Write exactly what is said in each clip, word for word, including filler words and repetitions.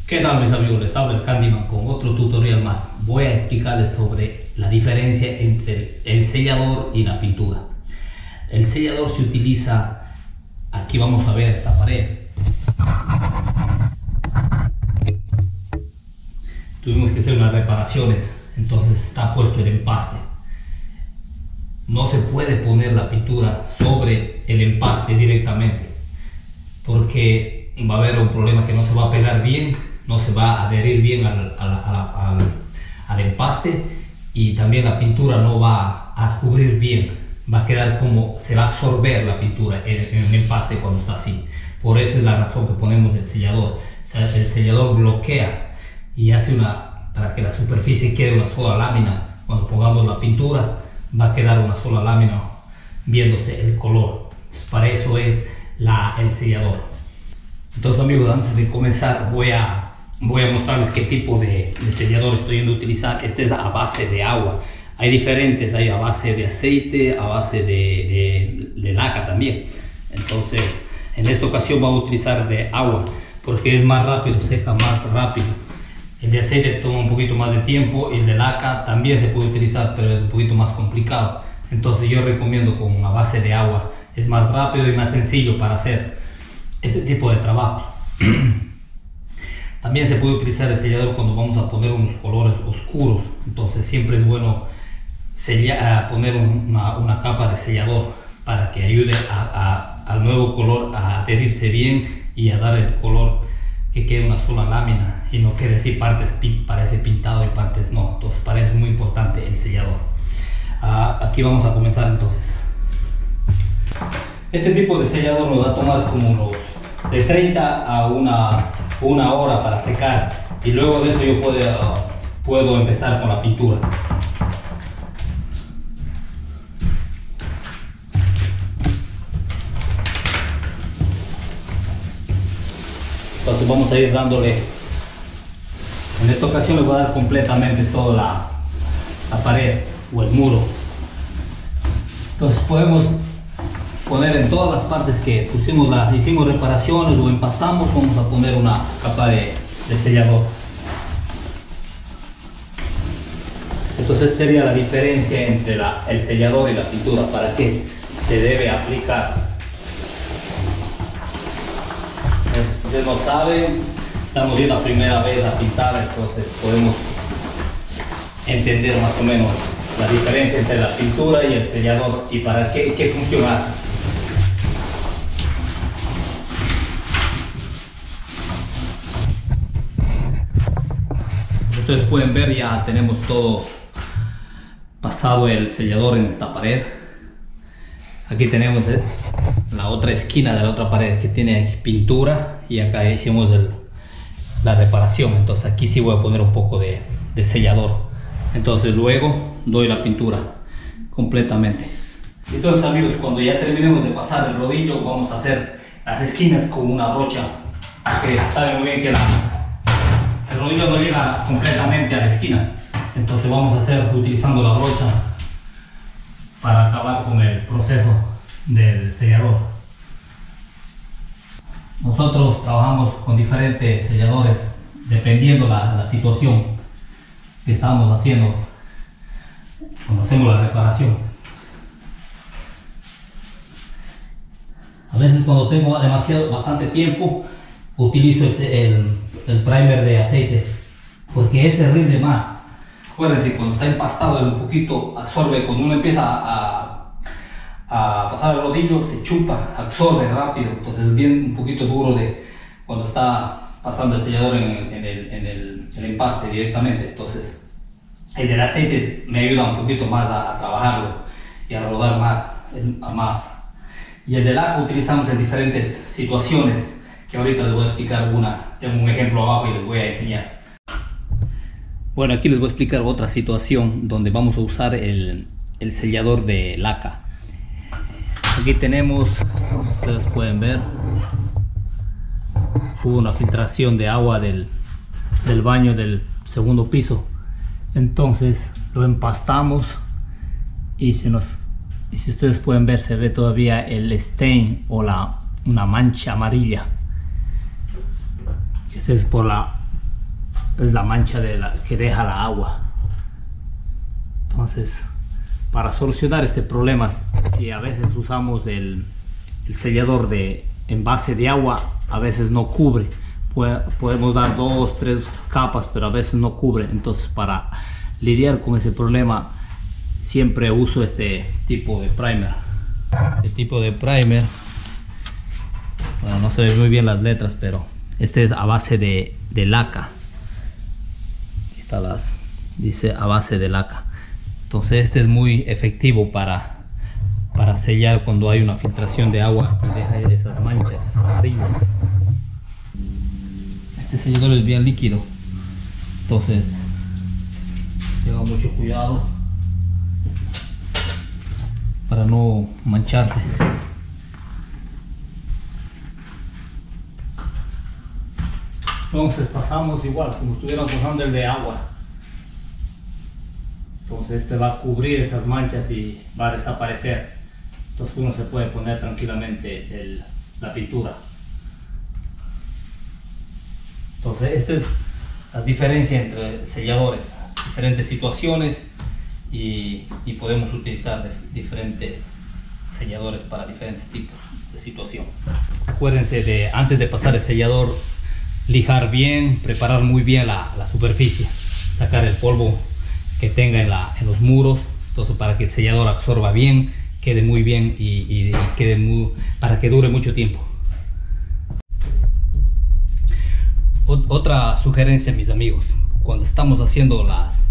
¿Qué tal mis amigos? Les habla el Candyman con otro tutorial más. Voy a explicarles sobre la diferencia entre el sellador y la pintura. El sellador se utiliza, aquí vamos a ver esta pared. Tuvimos que hacer unas reparaciones, entonces está puesto el empaste. No se puede poner la pintura sobre el empaste directamente, porque va a haber un problema que no se va a pegar bien, no se va a adherir bien al, al, al, al empaste, y también la pintura no va a cubrir bien, va a quedar como, se va a absorber la pintura en, en el empaste cuando está así. Por eso es la razón que ponemos el sellador. O sea, el sellador bloquea y hace una, para que la superficie quede una sola lámina. Cuando pongamos la pintura va a quedar una sola lámina viéndose el color. Para eso es la, el sellador. Entonces amigos, antes de comenzar voy a, voy a mostrarles qué tipo de, de sellador estoy yendo a utilizar. Este es a base de agua. Hay diferentes, hay a base de aceite, a base de, de, de laca también. Entonces en esta ocasión vamos a utilizar de agua porque es más rápido, seca más rápido. El de aceite toma un poquito más de tiempo y el de laca también se puede utilizar, pero es un poquito más complicado. Entonces yo recomiendo con una base de agua. Es más rápido y más sencillo para hacer este tipo de trabajos. También se puede utilizar el sellador cuando vamos a poner unos colores oscuros. Entonces siempre es bueno sellar, poner una, una capa de sellador para que ayude a, a, al nuevo color a adherirse bien y a dar el color, que quede una sola lámina y no quede así, partes parece pintado y partes no. Entonces para eso es muy importante el sellador. Uh, aquí vamos a comenzar entonces. Este tipo de sellador nos va a tomar como unos de treinta a una, una hora para secar, y luego de eso yo puedo, uh, puedo empezar con la pintura. Entonces vamos a ir dándole, en esta ocasión le voy a dar completamente toda la, la pared o el muro. Entonces podemos poner en todas las partes que pusimos las, hicimos reparaciones o empastamos, vamos a poner una capa de, de sellador. Entonces sería la diferencia entre la, el sellador y la pintura, para qué se debe aplicar. Si ustedes no saben, estamos viendo la primera vez a pintar, entonces podemos entender más o menos la diferencia entre la pintura y el sellador y para qué, qué función hace. Ustedes pueden ver, ya tenemos todo pasado el sellador en esta pared. Aquí tenemos eh, la otra esquina de la otra pared que tiene pintura, y acá hicimos el, la reparación. Entonces aquí sí voy a poner un poco de, de sellador. Entonces luego doy la pintura completamente. Entonces amigos, cuando ya terminemos de pasar el rodillo, vamos a hacer las esquinas con una brocha, porque saben muy bien que la, el rodillo no llega completamente a la esquina. Entonces vamos a hacer utilizando la brocha para acabar con el proceso del sellador. Nosotros trabajamos con diferentes selladores dependiendo la, la situación que estamos haciendo cuando hacemos la reparación. A veces cuando tengo demasiado, bastante tiempo, utilizo el, el, el primer de aceite, porque ese rinde más. Acuérdense, cuando está empastado un poquito absorbe, cuando uno empieza a, a pasar el rodillo se chupa, absorbe rápido. Entonces es bien un poquito duro de cuando está pasando el sellador en, en, el, en el, el empaste directamente. Entonces el del aceite me ayuda un poquito más a, a trabajarlo y a rodar más, a más. Y el del laca utilizamos en diferentes situaciones que ahorita les voy a explicar una. Tengo un ejemplo abajo y les voy a enseñar. Bueno, aquí les voy a explicar otra situación donde vamos a usar el, el sellador de laca. Aquí tenemos, ustedes pueden ver, hubo una filtración de agua del, del baño del segundo piso. Entonces lo empastamos y se nos, y si ustedes pueden ver, se ve todavía el stain o la una mancha amarilla. Esa es por la es la mancha de la, que deja la agua. Entonces, para solucionar este problema, si a veces usamos el, el sellador de envase de agua, a veces no cubre. Podemos dar dos, tres capas, pero a veces no cubre. Entonces, para lidiar con ese problema, siempre uso este tipo de primer. Este tipo de primer, bueno, no se ven muy bien las letras, pero este es a base de, de laca. Aquí está las, dice a base de laca. Entonces este es muy efectivo para, para sellar cuando hay una filtración de agua y deja esas manchas amarillas. Este sellador es bien líquido, entonces lleva mucho cuidado para no mancharse. Entonces pasamos igual como si estuviéramos usando el de agua. Entonces este va a cubrir esas manchas y va a desaparecer. Entonces uno se puede poner tranquilamente el, la pintura. Entonces esta es la diferencia entre selladores, diferentes situaciones, y, y podemos utilizar de, diferentes selladores para diferentes tipos de situación. Acuérdense de, antes de pasar el sellador, lijar bien, preparar muy bien la, la superficie, sacar el polvo que tenga en, la, en los muros, entonces para que el sellador absorba bien, quede muy bien y, y, y quede muy, para que dure mucho tiempo. Otra sugerencia, mis amigos, cuando estamos haciendo las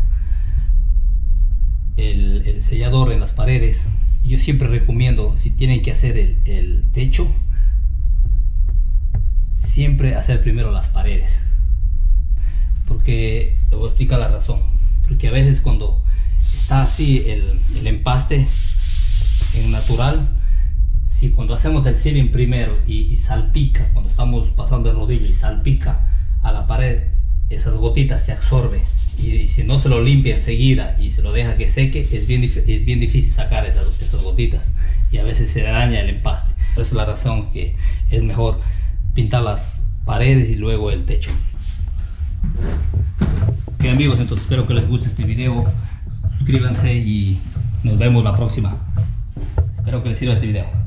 el, el sellador en las paredes, yo siempre recomiendo, si tienen que hacer el, el techo, siempre hacer primero las paredes, porque le voy a explicar la razón. Porque a veces cuando está así el, el empaste en natural, si cuando hacemos el ceiling primero y, y salpica, cuando estamos pasando el rodillo y salpica a la pared, esas gotitas se absorben, y, y si no se lo limpia enseguida y se lo deja que seque, es bien, es bien difícil sacar esas, esas gotitas, y a veces se daña el empaste. Por eso es la razón que es mejor pintar las paredes y luego el techo. Ok amigos, entonces espero que les guste este video, suscríbanse y nos vemos la próxima. Espero que les sirva este video.